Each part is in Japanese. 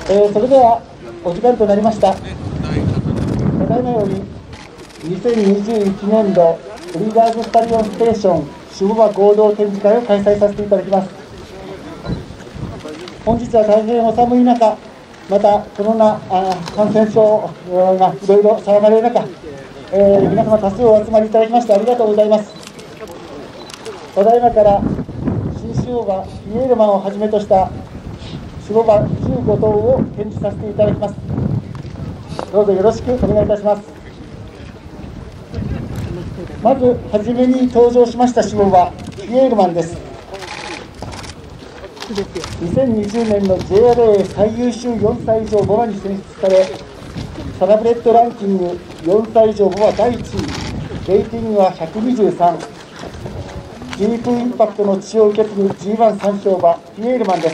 それではお時間となりました。ただいまより2021年度ブリーダーズスタリオンステーション守護馬合同展示会を開催させていただきます。本日は大変お寒い中、またコロナ感染症がいろいろ騒がれる中、皆様多数お集まりいただきましてありがとうございます。ただいまから新種馬フィエールマンをはじめとした守護馬15頭を展示させていただきます。どうぞよろしくお願いいたします。まずはじめに登場しました守護馬フィエールマンです。2020年の JRA 最優秀4歳以上馬場に選出され、サラブレッドランキング4歳以上馬場第1位、レーティングは123、ディープインパクトの血を受け継ぐ G1 三勝馬フィエールマンです。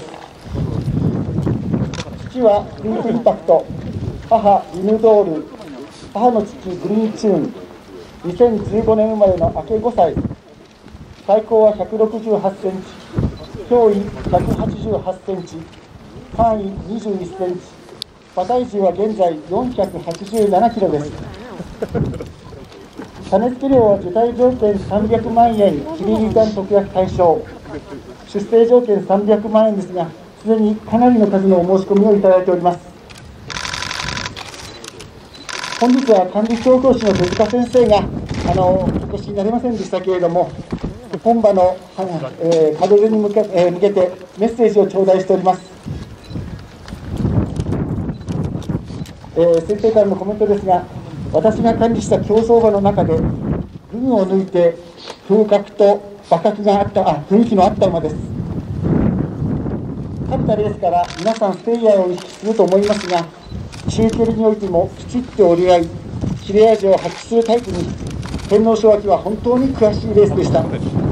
父はディープインパクト、母リヌドール、母の父グリーンチューン、2015年生まれの明け5歳、最高は168センチ、胸囲188センチ、範囲21センチ、馬体重は現在487キロです。種付け料は受胎条件300万円、キリリタン特約対象、出生条件300万円ですが、すでにかなりの数のお申し込みをいただいております。本日は管理調教師の手塚先生がお越しになれませんでしたけれども、本馬の門出に向けてメッセージを頂戴しております。先生からのコメントですが、私が管理した競走馬の中で群を抜いて風格と馬格があった雰囲気のあった馬です。勝ったレースから皆さんステイヤーを意識すると思いますが、中距離においてもきちっと折り合い切れ味を発揮するタイプに、天皇賞秋は本当に悔しいレースでした。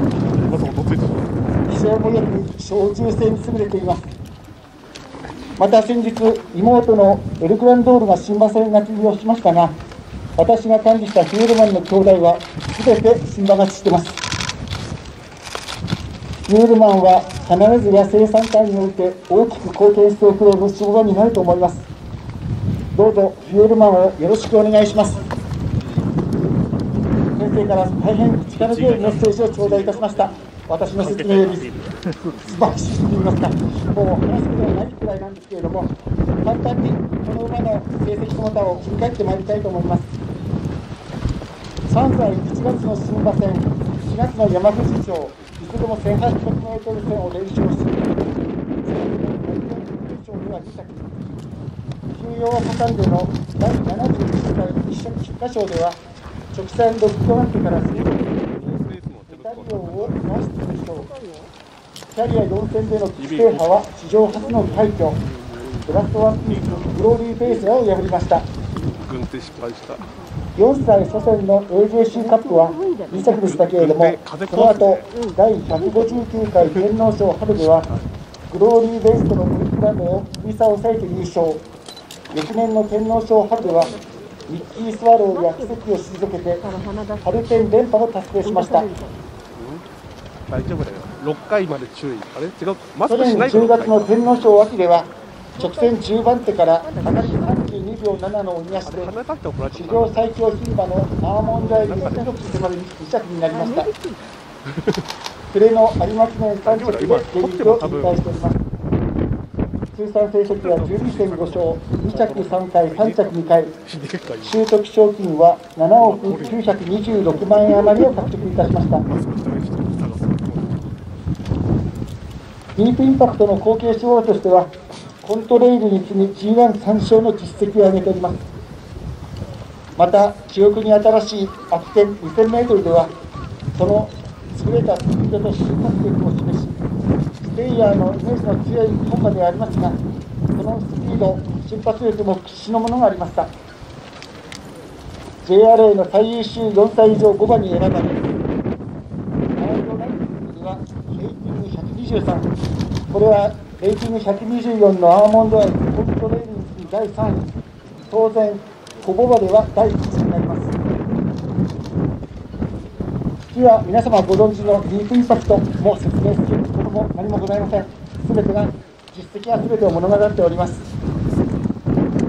気性もよく小銃性に優れています。また先日妹のエルグランドールが新馬戦勝ちをしましたが、私が管理したフィエールマンの兄弟は全て新馬勝ちしています。フィエールマンは必ず野生産界において大きく貢献してくれる守護馬になると思います。どうぞフィエールマンをよろしくお願いします。先生から大変力強いメッセージを頂戴いたしました。私の説明より素晴らしいと言いますか、もう話すことはないくらいなんですけれども、簡単にこの馬の成績その他を振り返ってまいりたいと思います。3歳1月の新馬戦、4月の山口町、いずれも 1800m 戦を連勝し、優勝には2着、休養を挟んでの第71回一色菊花賞では、直線6区トランプから水道イタリオを回して優勝、キャリア4戦での規制覇は史上初の快挙、ブラストワンピースグローリーフェイスラを破りました。4歳初戦の AJC カップは2着でしたけれども、その後第159回天皇賞春ではグローリーベーストのトリプルラムを2差を抑えて優勝、翌年の天皇賞春ではミッキースワローや奇跡を退けて春天連覇を達成しました。 大丈夫だよ。6回まで注意。あれ違う。 去年10月の天皇賞秋では直線10番手から上がり32秒7の鬼足で史上最強牝馬のアーモンドアイルに強く迫る2着になりました。暮れの有馬記念3着で現役を引退しております。通算成績は 12.5 勝、2着3回、3着2回、習得賞金は7億926万円余りを獲得いたしました。ディープインパクトの後継守護馬としては、コントレイルに次ぎ G1 3勝の実績を上げております。また記憶に新しい秋天 2000m ではその優れたスピードと瞬発力を示し、ステイヤーのイメージの強い本馬でありますが、そのスピード瞬発力も屈指のものがありました。 JRA の最優秀4歳以上5馬に選ばれ、ワールドランキングではレーティング123、これはレーティング124のアーモンドアイズコントレーリング第3位、当然小ボ馬では第1位になります。次は皆様ご存知のディープインパクトも説明することも何もございません。すべてが実績はすべてを物語っております。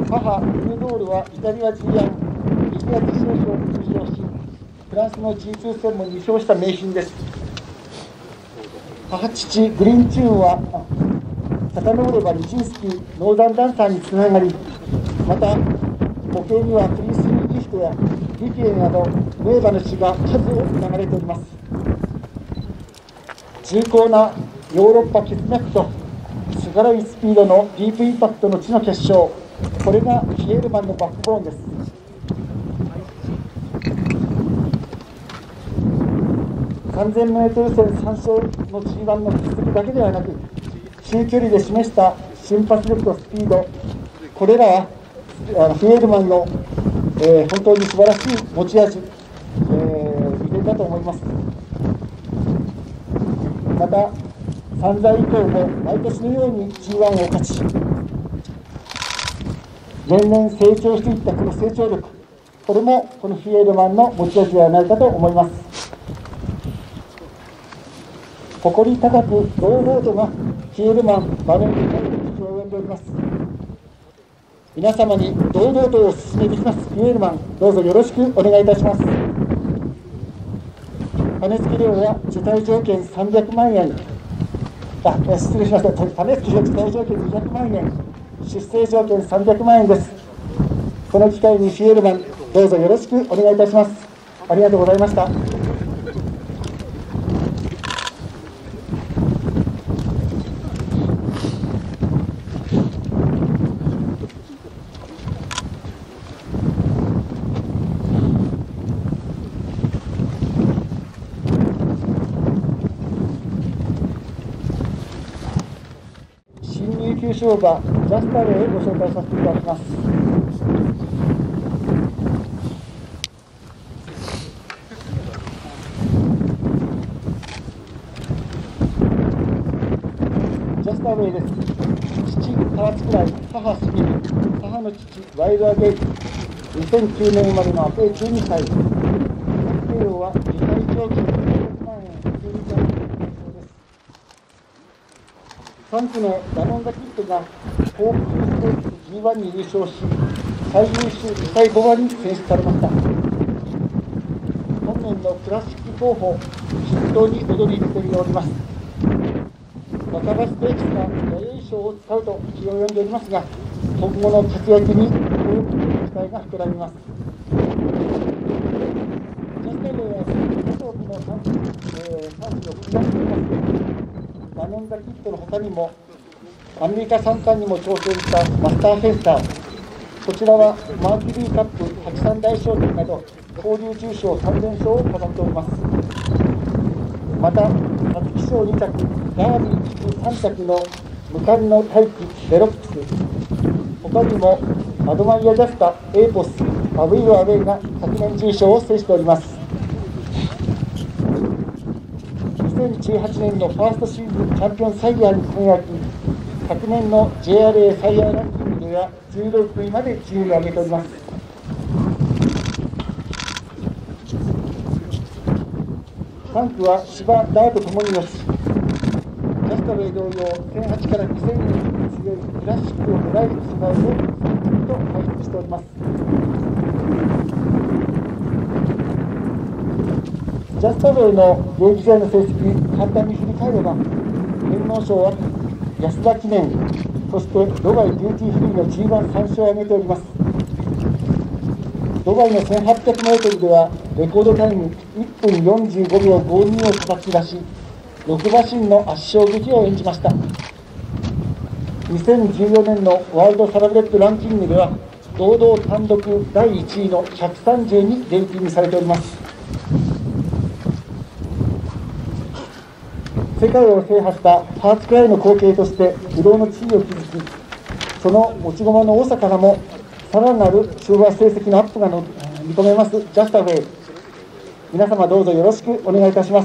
母ルネドールはイタリア G1 イタリア決勝賞に出場し、フランスの G2 戦も2勝した名品です。母父グリーンチューンは遡ればニチンスキーノーザンダンサーにつながり、また母系にはクリス・ギフトやディケイなど名馬の血が数多く流れております。重厚なヨーロッパ血脈と力いスピードのディープインパクトの地の結晶、これがヒエールマンのバックボーンです。3000m 戦3勝の G1 の実績だけではなく、中距離で示した瞬発力とスピード、これらはヒエールマンの、本当に素晴らしい持ち味、利点だと思います。また3歳以降も毎年のように G1 を勝ち、年々成長していったこの成長力、これもこのヒエールマンの持ち味ではないかと思います。誇り高く堂々とがヒエールマンバレンで口を呼んでおります。皆様に堂々とお勧めできますヒエールマン、どうぞよろしくお願いいたします。種付け料は受胎条件300万円、失礼しました、種付け料受胎条件200万円、出生条件300万円です。この機会にヒエールマン、どうぞよろしくお願いいたします。ありがとうございました。新馬ジャスタレーをご紹介させていただきます。ジャスタレーです。父川津倉井、母スミリ、母の父ワイルドアゲイ、2009年生まれの計12歳、費用は受胎条件600万円、12歳のそうです。3区のダノンザキットが高級ステークス G1 に優勝し、最優秀2歳5馬に選出されました。本年のクラシック候補筆頭に躍り出ております。若葉ステークスが弥生賞を使うと気を呼んでおりますが、今後の活躍に大きな期待が膨らみます。ジャステレーは数多くの産地を繰り出しておりますが、ダノンザキットの他にもアメリカ3冠にも挑戦したマスターフェンサー、こちらはマーキュリーカップ83大賞典など交流重賞3連勝を飾っております。また皐月賞2着ダービー3着のムカリの大気ベロックス、他にもアドマイヤジャスタ、エーポス、アウェイロアウェイが昨年重賞を制しております。2018年のファーストシーズンチャンピオンサイヤーに輝き、昨年の JRA サイヤーランキングでは16位まで順位を上げております。3区は芝、ダートともによし、ジャスタウェイ同様1008から2000に強いクラシックを狙える芝居をと開発しております。ジャスタウェイの現役時代の成績、簡単に振り返れば、天皇賞は安田記念、そしてドバイデューティーフリーの G1 3勝を挙げております。ドバイの 1800m ではレコードタイム1分45秒52を叩き出し、6馬身の圧勝劇を演じました。2014年のワールドサラブレッドランキングでは堂々単独第1位の130にレーティングされております。世界を制覇したハーツクライの後継として不動の地位を築き、その持ち駒の多さからもさらなる勝馬成績のアップが見込めますジャスタウェイ、皆様どうぞよろしくお願いいたします。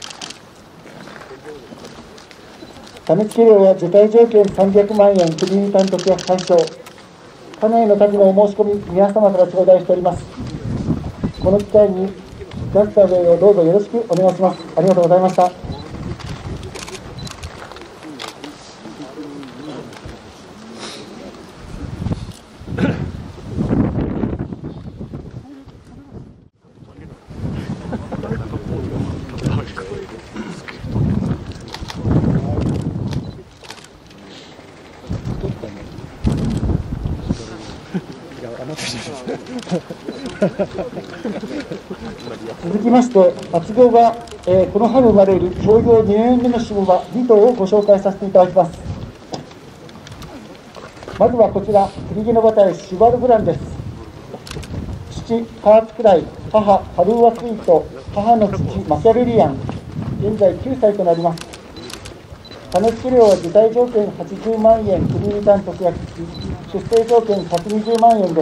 種付け料は受胎条件300万円、クリーン単独や対象、家内の数のお申し込み、皆様から頂戴しております。この機会にジャスタウェイをどうぞよろしくお願いします。ありがとうございました。 続きまして、厚業が、この春生まれる創業2年目の種馬2頭をご紹介させていただきます。まずはこちら、栗毛の馬体シュバルブランです。父、ハーツクライ、母、ハルーワスイート、母の父、マキャベリアン、現在9歳となります。種付け料は受胎条件80万円、国リターン特約付き、出生条件120万円です。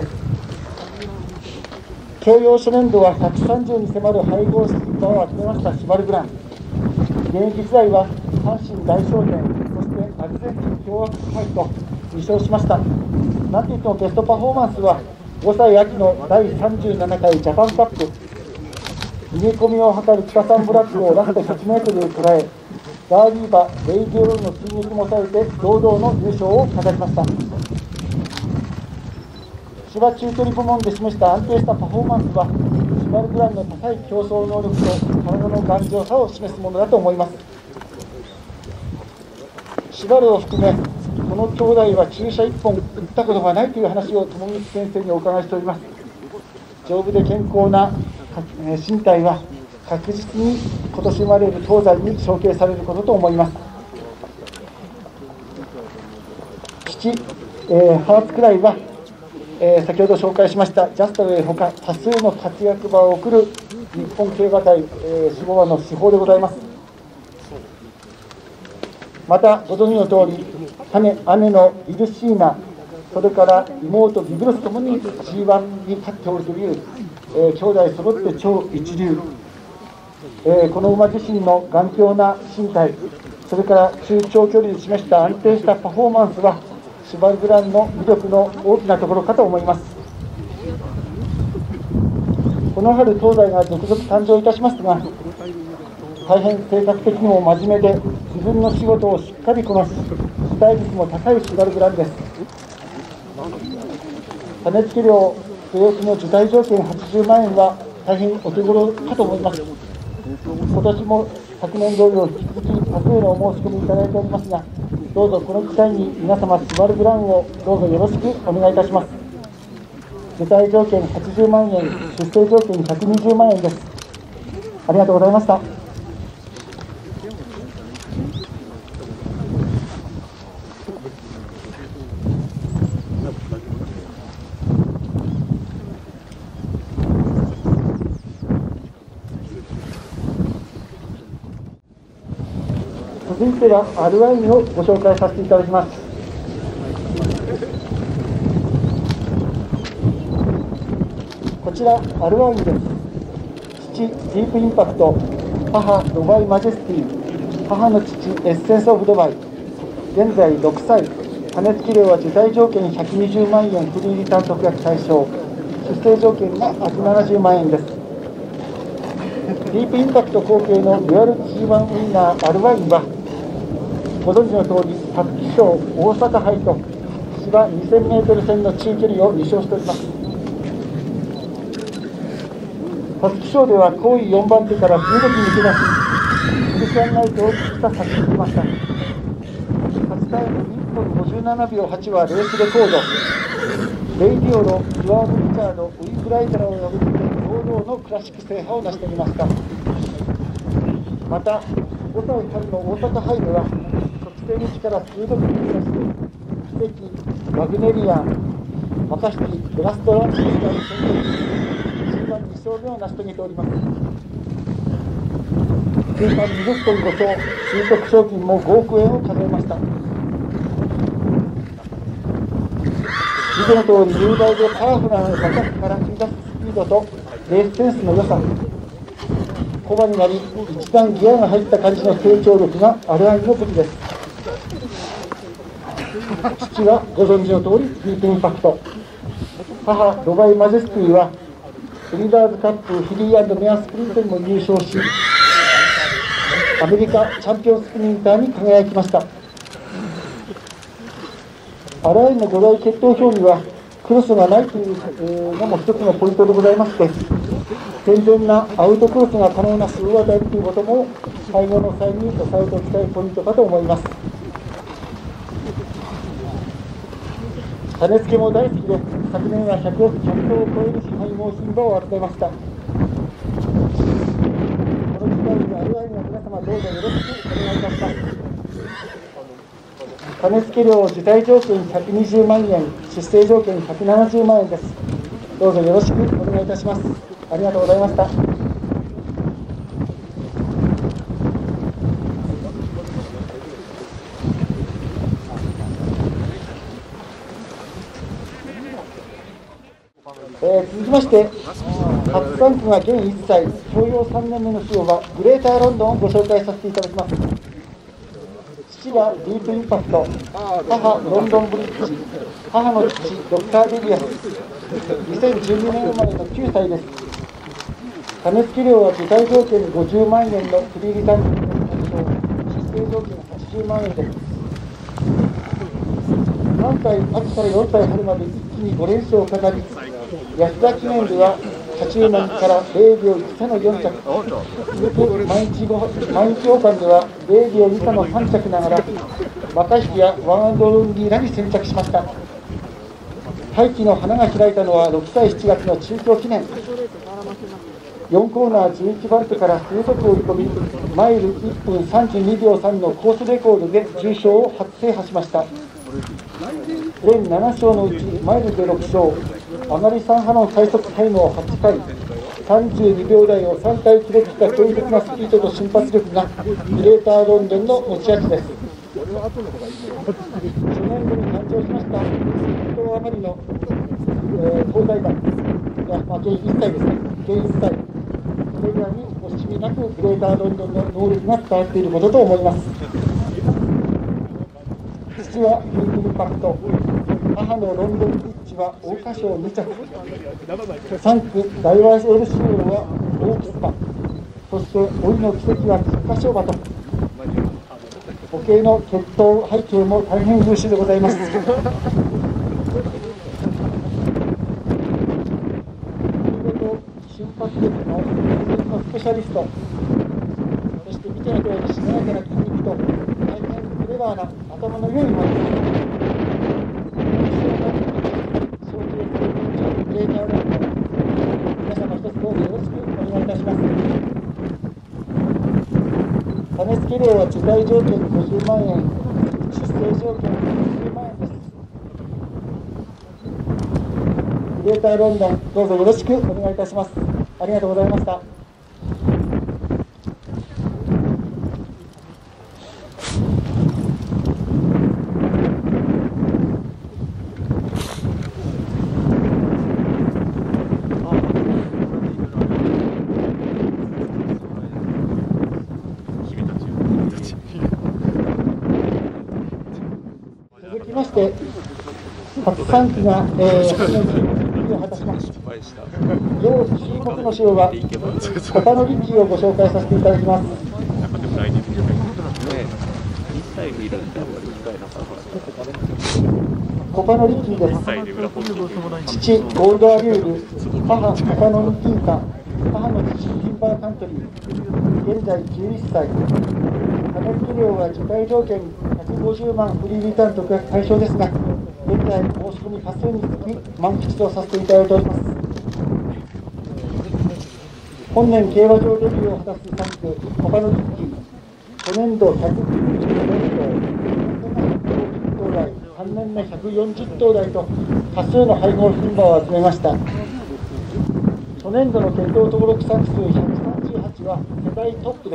教養初年度は130に迫る配合馬を集めましたシュバルブラン。現役時代は阪神大賞典、そしてアルゼンチン共和国杯と2勝しました。なんといってもベストパフォーマンスは5歳秋の第37回ジャパンカップ、逃げ込みを図る北サンブラックをラスト100メートルで捉え、ダービー馬レイディオロールの追撃も抑えて堂々の優勝を飾りました。芝中距離部門で示した安定したパフォーマンスはシュバルブランの高い競争能力と体の頑丈さを示すものだと思います。シュバルを含めこの兄弟は注射1本打ったことがないという話を友光先生にお伺いしております。丈夫で健康な身体は確実に今年生まれる東西に承継されることと思います。父、ハーツクライは、先ほど紹介しましたジャストウェイほか多数の活躍馬を送る日本競馬界、守護馬の至宝でございます。またご存知の通り、姉のイルシーナ、それから妹ビブロスともに G1 に勝っておるという、兄弟揃って超一流、この馬自身の頑強な身体、それから中長距離で示した安定したパフォーマンスはシュバルブランの魅力の大きなところかと思います。この春東西が続々誕生いたしますが、大変性格的にも真面目で自分の仕事をしっかりこなす期待率も高いシュバルブランです。種付け料据え置きの受胎条件80万円は大変お手頃かと思います。今年も昨年同様引き続き多数のお申し込みいただいておりますが、どうぞこの機会に皆様シュバルブランをどうぞよろしくお願いいたします。受胎条件80万円、出生条件120万円です。ありがとうございました。続いてはアルワインをご紹介させていただきます。こちらアルワインです。父ディープインパクト、母ドバイマジェスティ、母の父エッセンスオブドバイ、現在6歳、種付き料は受胎条件120万円フリーリターン特約対象、出生条件が170万円です。ディープインパクト後継のデュアル G1 ウィンナーアルワインはご存知の通り、皐月賞大阪杯と芝 2000m 戦の中距離を2勝しております。皐月賞では後位4番手から15機抜け出し、クリスチャンナイトをした先に来ました。初タイム1分57秒8はレースレコード。レイディオロ、スワード・リチャード、ウィークライタラを破って堂々のクラシック制覇を成しておりました。また5歳春の大阪杯では直線道から数度抜け出して奇跡、ワグネリアン、マカシティ、ブラストランチになる戦闘中盤2勝目を成し遂げております。通算20.5勝、習得賞金も5億円を数えました。見ての通り雄大でパワフルな馬脚から繰り出すスピードとレースセンスの良さ、コバになり一段ギアが入った感じの成長力がアルワインの武器です。父はご存知の通りディープインパクト、母ドバイマジェスティはブリーダーズカップフリー&メアスプリントにも優勝し、アメリカチャンピオンスプリンターに輝きました。アルワインの5大決闘表にはクロスがないというのも一つのポイントでございまして、健全なアウトクロスが可能な数馬であるということも配合の際に押さえておきたいポイントかと思います。 種付けも大好きで、昨年は100頭を超える支配盲牝馬を集めました。この機会にあるいは皆様どうぞよろしくお願いいたします。種付け料受胎条件120万円、出生条件170万円です。どうぞよろしくお願いいたします。ありがとうございました。続きまして、初産区が現1歳、教養3年目の主馬、グレーターロンドンをご紹介させていただきます。父はディープインパクト、母ロンドンブリッジ、母の父ドクター・デビアス、2012年生まれの9歳です。種付け料は受胎条件50万円のフリーリターンの対象、出生条件80万円です。3歳秋から4歳春まで一気に5連勝を飾り、安田記念では車中門から0秒1差の4着、続く毎日王冠では0秒2差の3着ながら、マカヒキやワンアンドロンギーらに先着しました。大気の花が開いたのは6歳7月の中京記念。4コーナー11番手から数速を追い込み、マイル1分32秒3のコースレコードで重賞を初制覇しました。全7勝のうちマイルで6勝、上がり3波の最速タイムを8回、32秒台を3回記録した驚異的なスピードと瞬発力がグレーターロンドンの持ち味です。初年度に誕生しました1頭余りの東西馬が、現1歳ですね、現1歳、それらに惜しみなくグレーターロンドンの能力が伝わっていることと思います。父はディープインパクト、母のロンドンブリッジは桜花賞2着、3区ダイワースエルシーロはオークス馬、そして老いの奇跡は菊花賞馬と、母系の血統背景も大変優秀でございます。瞬発力のスペシャリスト、そして見ての通りしなやかな筋肉と大変クレバーな頭の良い馬です。グレーターロンドン、皆様一つどうぞよろしくお願いいたします。種付け料は受胎条件50万円、出生条件60万円です。グレーターロンドン、どうぞよろしくお願いいたします。ありがとうございました。続きまして、初産期が、を果たします。幼児注目の賞はコパノリッキーをご紹介させていただきます。コパノリッキーです。父ゴールドアリュール、母コパノニキンカ、母の父ティンバーカントリー、現在11歳。種付け料は受胎条件150万フリーリターンと対象ですが、現在申し込み多数につき満喫とさせていただいております。本年競馬場デビューを果たす3区コパノリッキー、初年度194頭台、3年目140頭台と多数の配合牝馬を集めました。初年度の血統登録作数138は世界トップです。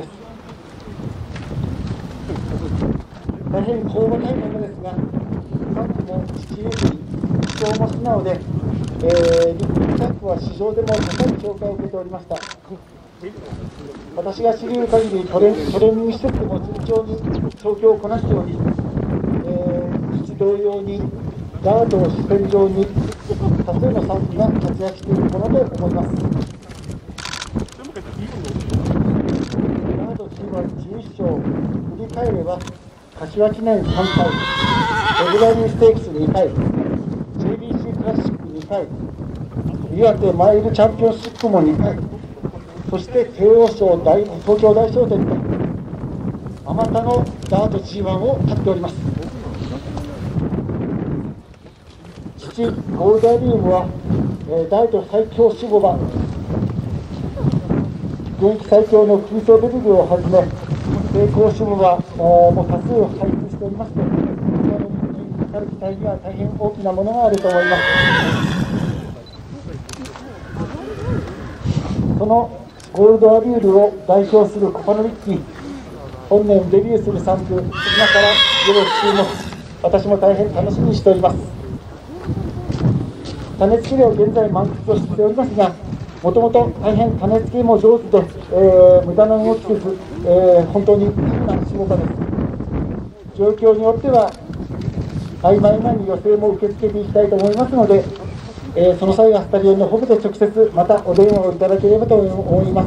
大変高馬たいものですが、3区も父譲り、主張も素直で、リップタックは市場でも高い評価を受けておりました。私が知り得る限りトレーニング施設でも順調に調教をこなしており、父同様にダートを主戦場に多数の産婦が活躍しているものと思います。ダートチームは11勝、振り返れば柏記念3回、レグラリーステークス2回、JBC クラシック2回、岩手マイルチャンピオンシップも2回、そして帝王賞東京大賞典と、あまたのダート G1 を勝っております。 父ゴールドアリウムは、大都最強守護馬、現役最強の空想ベルグをはじめ、成功守護馬も多数配置しておりまして、かかる期待には大変大きなものがあると思います。そのゴールドアリュールを代表するコパノリッキ、本年デビューする産婦、今からよろしく私も大変楽しみにしております。種付けを現在満喫をしておりますが、もともと大変種付けも上手で、無駄な動きせず、本当にいいな仕事です。状況によっては曖昧なに予定も受け付けていきたいと思いますので、その際はスタジオの方で直接またお電話をいただければと思います。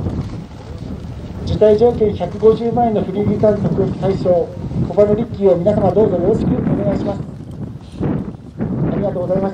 辞退条件150万円のフリーリターン特別対象コパノリッキーを皆様どうぞよろしくお願いします。ありがとうございました。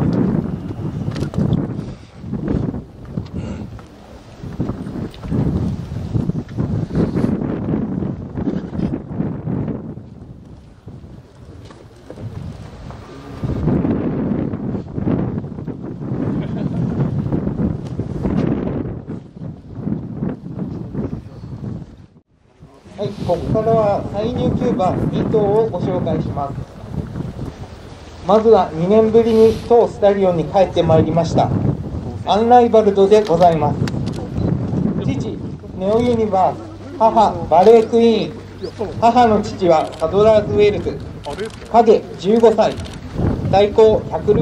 はい、ここからは再入厩馬2頭をご紹介します。まずは2年ぶりに当スタジオンに帰ってまいりましたアンライバルドでございます。父ネオユニバース、母バレークイーン、母の父はサドラーズウェルズ、影15歳、最高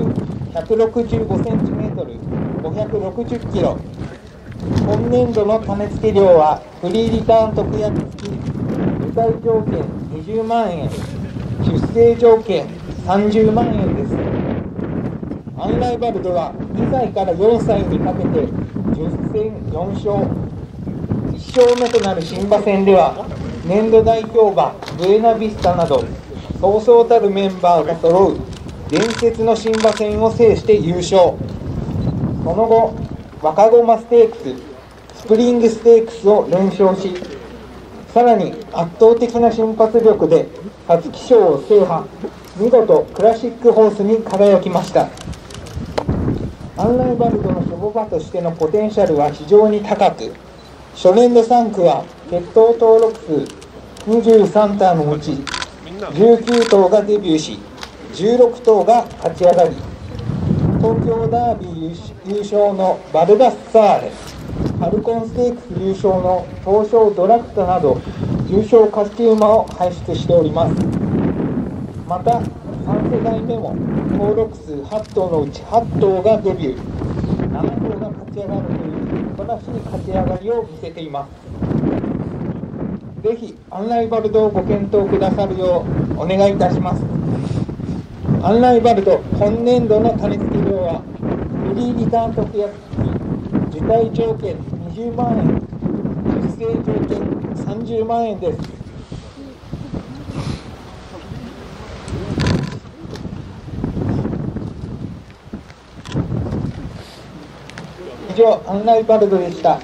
165センチメートル、560キロ。今年度の種付け料はフリーリターン特約付き、具体条件20万円、出生条件30万円です。アンライバルドは2歳から4歳にかけて10戦4勝、1勝目となる新馬戦では年度代表馬ブエナビスタなどそうそうたるメンバーが揃う伝説の新馬戦を制して優勝。その後若駒ステークス、スプリングステークスを連勝し、さらに圧倒的な瞬発力で皐月賞を制覇、見事クラシックホースに輝きました。アンライバルドの処方馬としてのポテンシャルは非常に高く、初年度3区は血統登録数23頭のうち19頭がデビューし、16頭が勝ち上がり、東京ダービー優勝のバルダッサーレ、ファルコンステークス優勝の東証ドラクタなど優勝勝ち馬を輩出しております。また3世代目も登録数8頭のうち8頭がデビュー、7頭が勝ち上がるという素晴らしい勝ち上がりを見せています。ぜひアンライバルドをご検討くださるようお願いいたします。アンライバルド今年度の種付け料はフリーリターン特約付き、受胎条件20万円、出生条件30万円です。以上アンライバルドでした。あ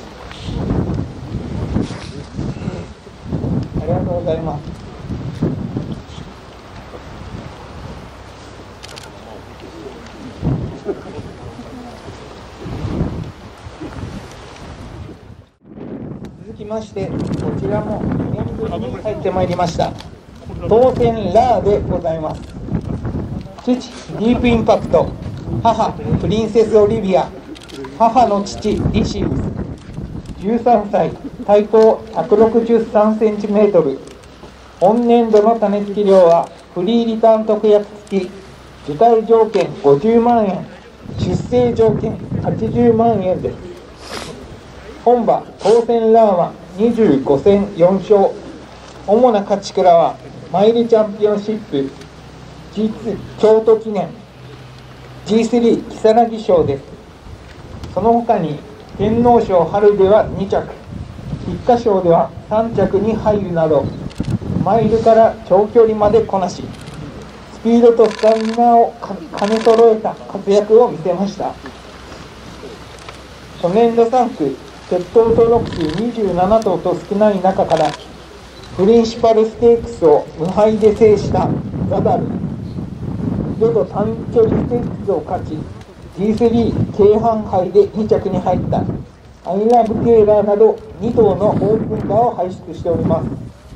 りがとうございます。続きましてこちらも2年ぶりに帰ってまいりました当選ラーでございます。父ディープインパクト、母プリンセスオリビア、母の父リシウス、13歳、体高163センチメートル。本年度の種付き料はフリーリターン特約付き、受胎条件50万円、出生条件80万円です。本馬当選ラーは25戦4勝、主な勝ち鞍はマイルチャンピオンシップ、G2 京都記念、G3 如月賞です。その他に天皇賞春では2着、菊花賞では3着に入るなど、マイルから長距離までこなし、スピードとスタミナを兼ね揃えた活躍を見せました。初年度3区血統登録数27頭と少ない中からプリンシパルステークスを無敗で制したザダル、 淀短距離ステークスを勝ち G3 京阪杯で2着に入ったアイラブテーラーなど2頭のオープン馬を輩出しております。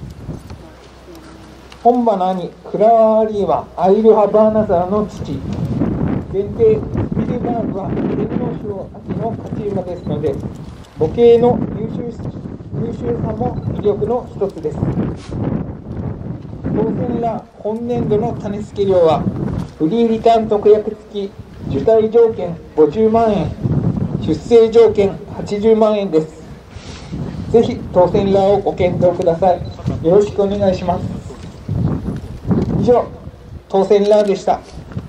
本馬の兄クラワーアリーはアイルハバーナザーの父、限定スピルバーグは天皇賞秋の勝ち馬ですので、母系の優秀さも魅力の一つです。当選ら本年度の種付け料はフリーリターン特約付き受胎条件50万円、出生条件80万円です。ぜひ当選らをご検討ください。よろしくお願いします。以上、当選らでした。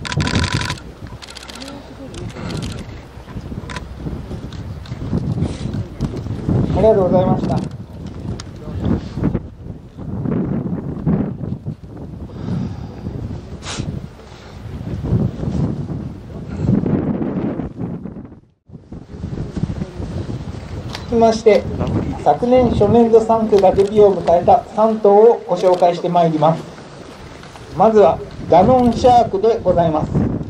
ありがとうございました。続きまして、昨年初年度3区がデビューを迎えた3頭をご紹介してまいります。まずはダノンシャークでございます。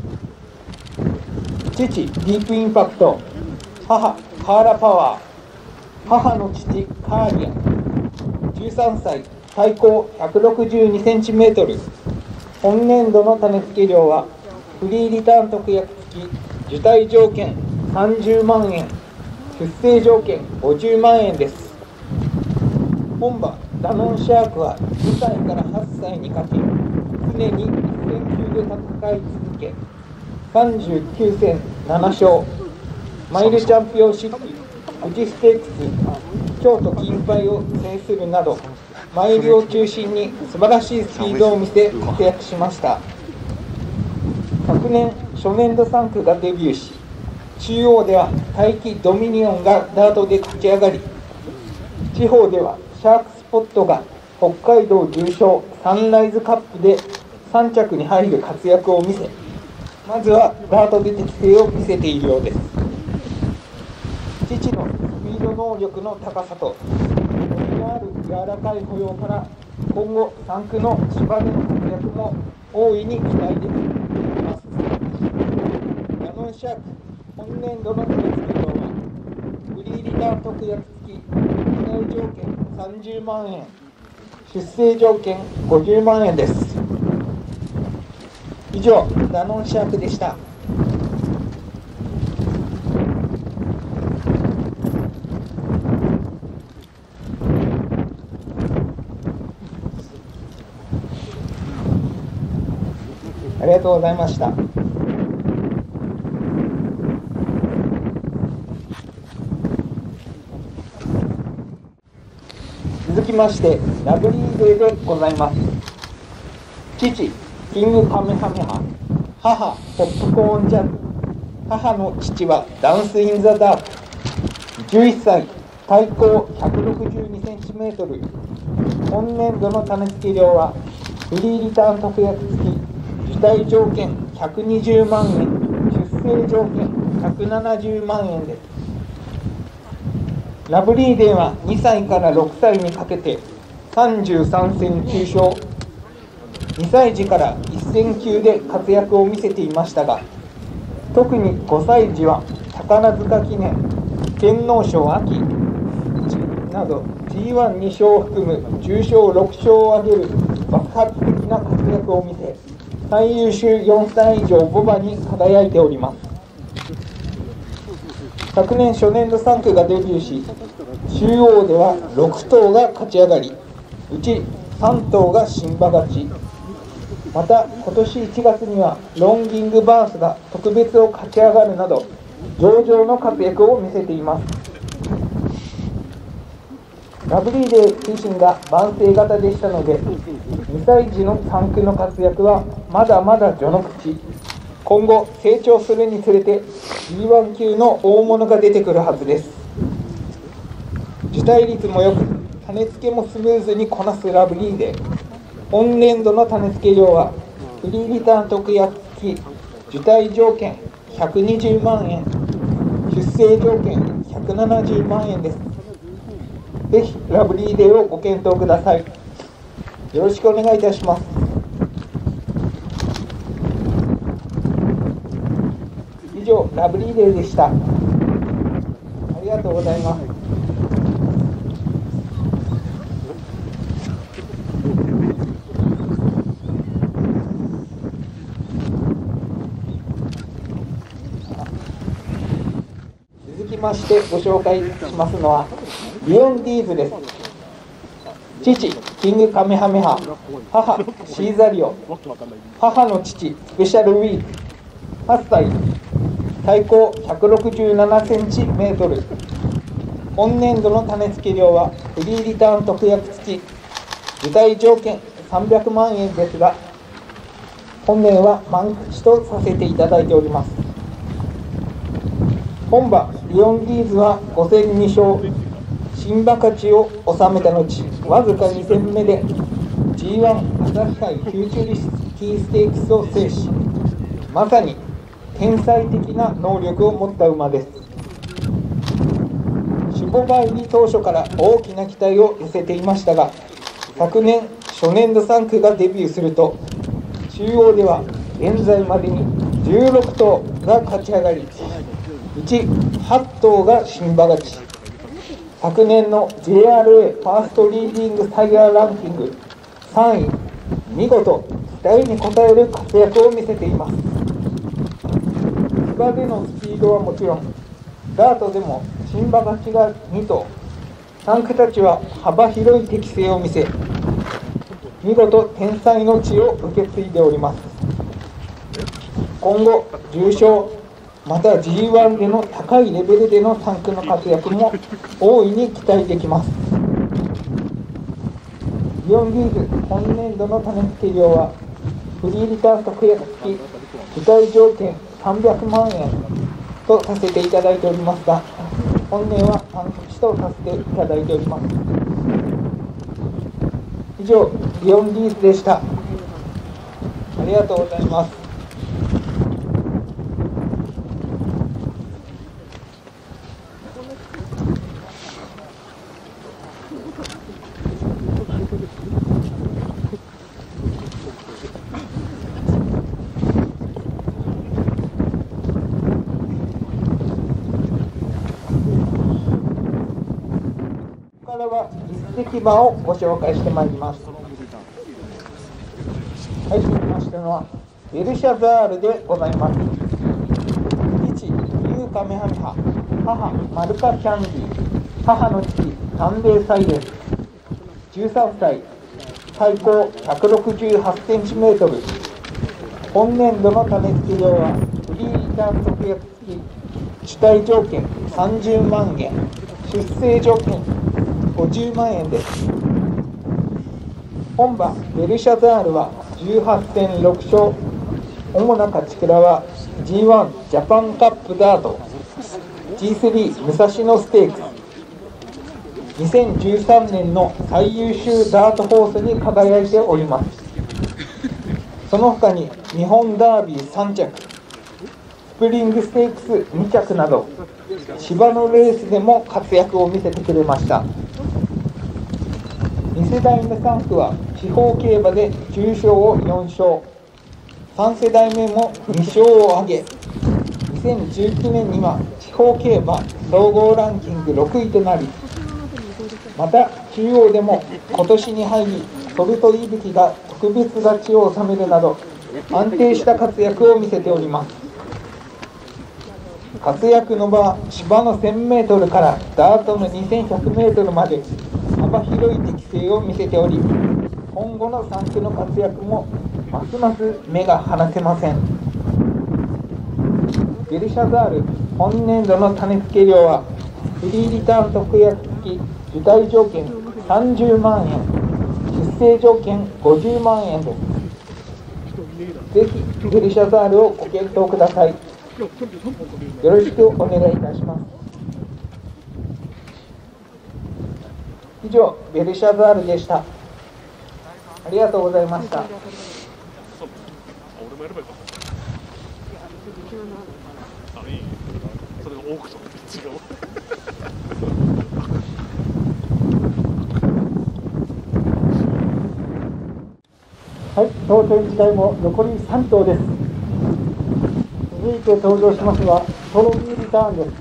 父ディープインパクト、母カーラパワー、母の父カーリアン、13歳、体高162センチメートル。本年度の種付け料はフリーリターン特約付き受胎条件30万円、出生条件50万円です。本馬ダノンシャークは2歳から8歳にかけ常に1戦級で戦い続け39戦7勝、マイルチャンピオンシップ、富士ステークス、京都金杯を制するなどマイルを中心に素晴らしいスピードを見せ活躍しました。昨年初年度3区がデビューし、中央では大気ドミニオンがダートで駆け上がり、地方ではシャークスポットが北海道重賞サンライズカップで3着に入る活躍を見せ、まずはダートで適性を見せているようです。父のスピード能力の高さと伸びのある柔らかい歩様から今後3区の芝での活躍も大いに期待できます。ダノンシャーク本年度の種付け料はフリーリターン特約付き受胎条件30万円、出生条件50万円です。以上、ダノンシャークでした。ありがとうございました。続きまして、ラブリーデーでございます。父、キングカメハメハ、母、ポップコーンジャズ、母の父はダンスインザダーク、11歳、体高162センチメートル。本年度の種付け料はフリーリターン特約付き受胎条件120万円、出生条件170万円です。ラブリーデーは2歳から6歳にかけて33戦9勝、2歳児から1戦級で活躍を見せていましたが、特に5歳児は宝塚記念、天皇賞秋など G12 勝を含む重賞6勝を挙げる爆発的な活躍を見せ、最優秀4歳以上牡馬に輝いております。昨年初年度3区がデビューし、中央では6頭が勝ち上がり、うち3頭が新馬勝ち。また今年1月にはロンギングバースが特別を勝ち上がるなど上々の活躍を見せています。ラブリーデー自身が慢性型でしたので、2歳児の3区の活躍はまだまだ序の口。今後成長するにつれて G1 級の大物が出てくるはずです。受胎率も良く、種付けもスムーズにこなすラブリーデー。本年度の種付け料はフリーリターン特約付き受胎条件120万円、出生条件170万円です。ぜひラブリーデーをご検討ください。よろしくお願いいたします。 以上、ラブリーデーでした。ありがとうございます。続きましてご紹介しますのはリオンディーズです。父キングカメハメハ、母シーザリオ、母の父スペシャルウィーク、8歳、最高167センチメートル。本年度の種付け料はフリーリターン特約付き、具体条件300万円ですが、本年は満口とさせていただいております。本馬リオンディーズは5戦2勝、新馬勝ちを収めた後、わずか2戦目で G1 朝日杯フューチュリティステークスを制し、まさに天才的な能力を持った馬です。種牡馬入り当初から大きな期待を寄せていましたが、昨年初年度3区がデビューすると、中央では現在までに16頭が勝ち上がり、うち8頭が新馬勝ち。昨年の JRA ファーストリーディングタイガーランキング3位、見事期待に応える活躍を見せています。芝でのスピードはもちろん、ダートでも新馬勝ちが2頭、3区たちは幅広い適性を見せ、見事天才の地を受け継いでおります。今後重賞また G1 での高いレベルでの3区の活躍も大いに期待できます。リオンディーズ今年度の種付け料はフリーリターン特約付き、具体条件300万円とさせていただいておりますが、本年は満口とさせていただいております。以上、リオンディーズでした。ありがとうございます。ここからは実績馬をご紹介してまいります。はい、続きましてのはベルシャザールでございます。父ユーカメハメハ、母マルカキャンディ、母の父サンデーサイレンス、13歳、最高168センチメートル。本年度の種付け料はフリーリターン特約付き、主体条件30万円、出生条件50万円です。本馬ベルシャザールは18戦6勝、主な勝ち鞍は G1 ジャパンカップダート、 G3 武蔵野ステークス、2013年の最優秀ダートホースに輝いております。その他に日本ダービー3着、スプリングステークス2着など、芝のレースでも活躍を見せてくれました。2世代目3区は地方競馬で9勝を4勝、3世代目も2勝を挙げ、2019年には地方競馬総合ランキング6位となり、また中央でも今年に入りソルトイブキが特別勝ちを収めるなど安定した活躍を見せております。活躍の場は芝の 1000m からダートの 2100m まで幅広い適性を見せており、今後の3区の活躍もますます目が離せません。ベルシャザール本年度の種付け料はフリーリターン特約付き、主体条件30万円、出生条件50万円です。ぜひベルシャザールをご検討ください。よろしくお願いいたします。以上、ベルシャザールでした。ありがとうございました。はい、当選時代も残り3頭です。 続いて登場しますのはトロミーリターンです。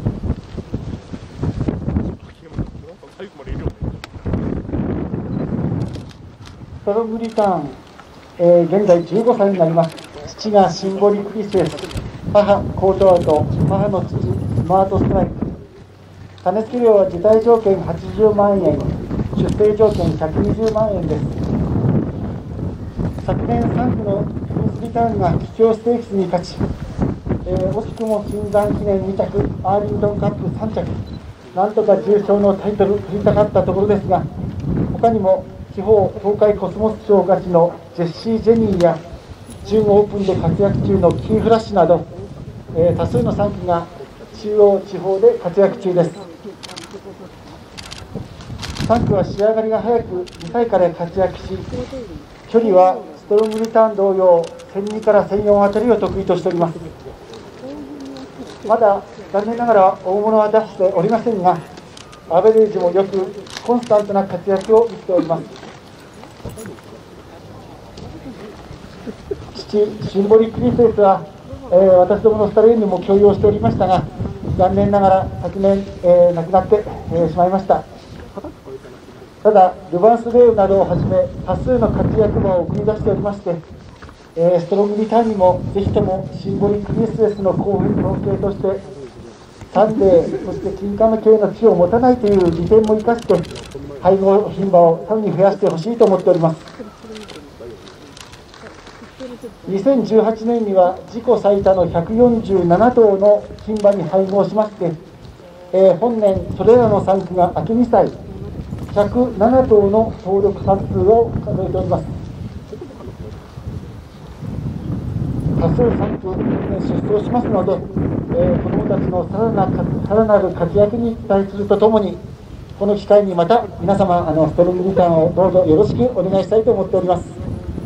トロミーリターン、現在15歳になります。父がシンボリクリスです。母コートアウト、母の父スマートストライク。種付け料は辞退条件80万円、出生条件120万円です。昨年3区のプリンスリターンが桔梗ステークスに勝ち、惜しくも新山記念2着、アーリントンカップ3着、なんとか重賞のタイトル取りたかったところですが、他にも地方東海コスモス賞勝ちのジェシー・ジェニーや中央オープンで活躍中のキーフラッシュなど、多数の3区が中央地方で活躍中です。3区は仕上がりが早く2歳から活躍し、距離はストロングリターン同様1002から1004あたりを得意としております。まだ残念ながら大物は出しておりませんが、アベレージもよくコンスタントな活躍を見せております。父シンボリクリスエスは、私どものスタレーンにも共有をしておりましたが、残念ながら昨年、亡くなって、しまいました。ただルヴァンスレーウなどをはじめ多数の活躍馬を送り出しておりまして、ストロングリターンにもぜひともシンボリクリスエスの後継としてサンデー、そして金亀系の地を持たないという利点も生かして配合牝馬をさらに増やしてほしいと思っております。2018年には自己最多の147頭の牝馬に配合しまして、本年それらの3区が秋2歳107頭の登録参数を数えております。多数3区出走しますので、子どもたちのさらなる活躍に期待するとともに、この機会にまた皆様ストロングリターンをどうぞよろしくお願いしたいと思っております。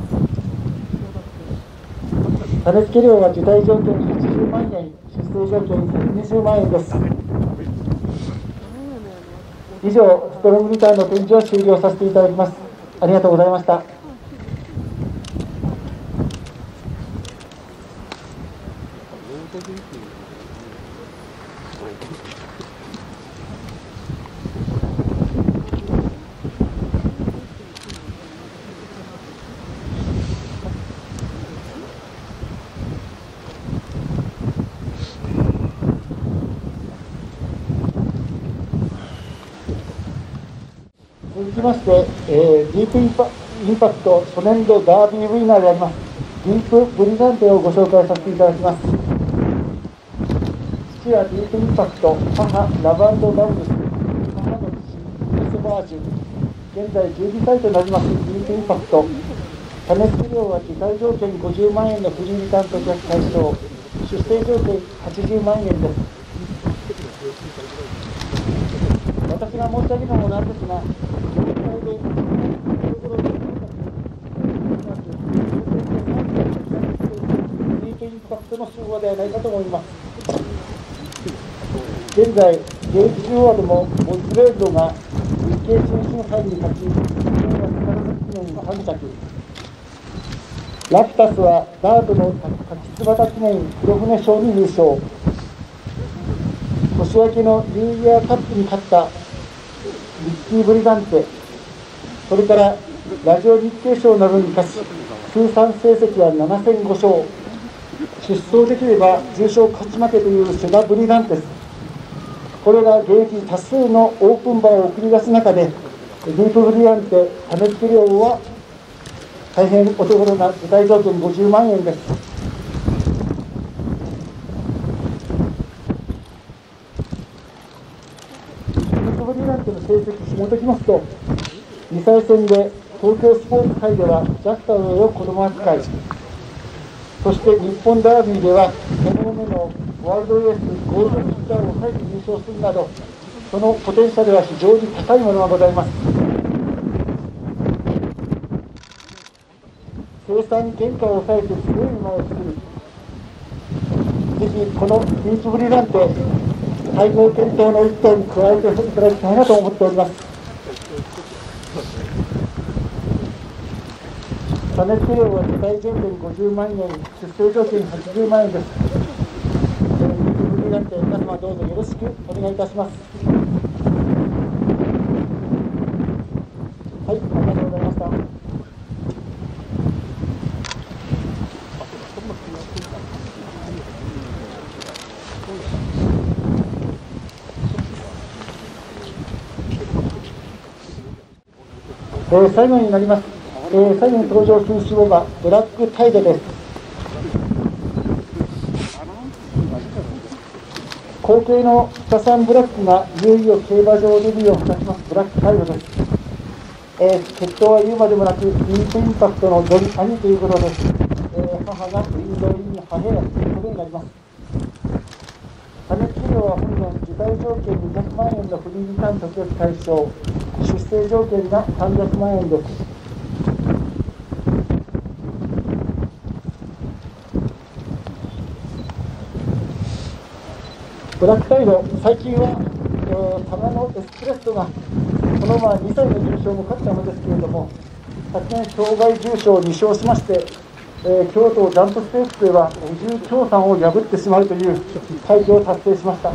種付け料は辞退条件80万円、出生条件120万円です。以上、ストロングリターンの展示を終了させていただきます。ありがとうございました。続きまして、ディープインパクト初年度ダービーウィナーでありますディープブリザンテをご紹介させていただきます。父はディープインパクト、母ラバンドバウルス、母の父エスバージュ、現在12歳となりますディープインパクト。種付け料は辞退条件50万円のフリーリターンと対象、出生条件80万円です。私が申し上げたものなんですが、ディープインパクトの集合ではないかと思います。現在、ゲージ中央でもモッツレードが日経中心杯に勝ち、3着。ラピュタスはダートの滝椿記念黒船賞に優勝。年明けのニューイヤーカップに勝ったリッキー・ブリザンテ、それからラジオ日経賞などに勝ち、通算成績は7戦5勝、出走できれば重賞勝ち負けというセダ・ブリザンテです。これが現役多数のオープン馬を送り出す中で、ディープブリザンテ、種付け料は大変お手頃な辞退条件50万円です。ブリザンテの成績紐解きますと、2歳戦で東京スポーツ杯ではジャスタウェイを子ども扱い、そして日本ダービーでは2年目のワールドエースゴールドピッチャーを抑えて優勝するなど、そのポテンシャルは非常に高いものがございます。生産原価を抑えて強い馬を作る、ぜひこのディープブリザンテ配合検討の一頭に加えていただきたいなと思っております。種付け料は辞退条件50万円、出生条件80万円です。 りなんで皆様どうぞよろしくお願いいたします。はい、ありがとうございました。最後になります。最後に登場する種目はブラックタイドです。後継の北サンブラックがいよいよ競馬場デビューを果たしますブラックタイドです。血統は言うまでもなく、ディープインパクトのより兄ということで、母がインドインハヘアということになります。加熱費用は本年、受胎条件200万円のフリーリターン時々対象、出生条件が300万円です。ブラックタイド、最近は、タマのエスプレッソがこの2歳の重賞も勝ったのですけれども、昨年、障害重賞を2勝しまして、京都ジャンプステークスでは50長さんを破ってしまうという快挙を達成しました。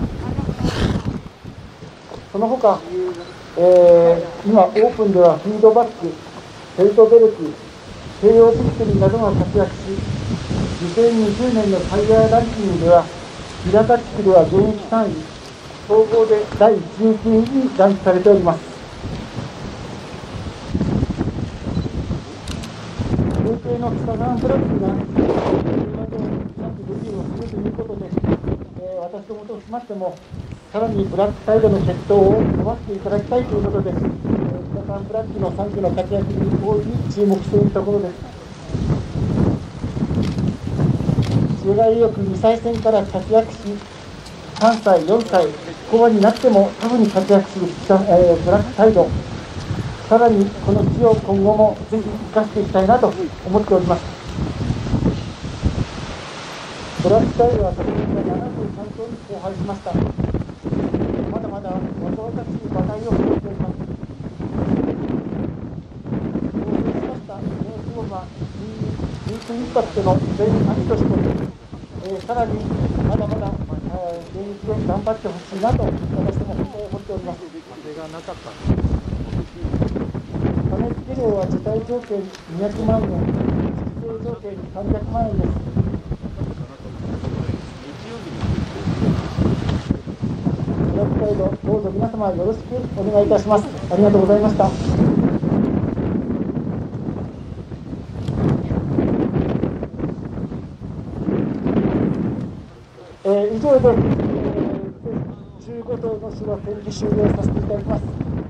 その他、今、オープンではフィードバック、ヘルトベルク、西洋ビクトリーなどが活躍し、2020年のタイヤーランキングでは、平田地区では現役3位、総合で第19位にランクされております。合計の北川ブラックが、デビューをするということで、私どもとしましても、さらにブラックタイドの血統を伸ばしていただきたいということで、北川ブラックの3区の活躍に大いに注目しているところです。障害よく2歳戦から活躍し、3歳、4歳、後半になってもタフに活躍するブラックタイド、さらにこの地を今後もぜひ生かしていきたいなと思っております。ブラックタイドは昨年が73頭に荒廃しました。まだまだ若々しい馬体を持っております。当選しました4種目はディープインパクトの全兄として、さらにまだまだ現役で頑張ってほしいなと私ども思っております。風がなかった加熱治療は受胎条件200万円、出生条件300万円です。ブラックタイド、どうぞ皆様よろしくお願いいたします。ありがとうございました。以上で、15頭の種の展示終了させていただきます。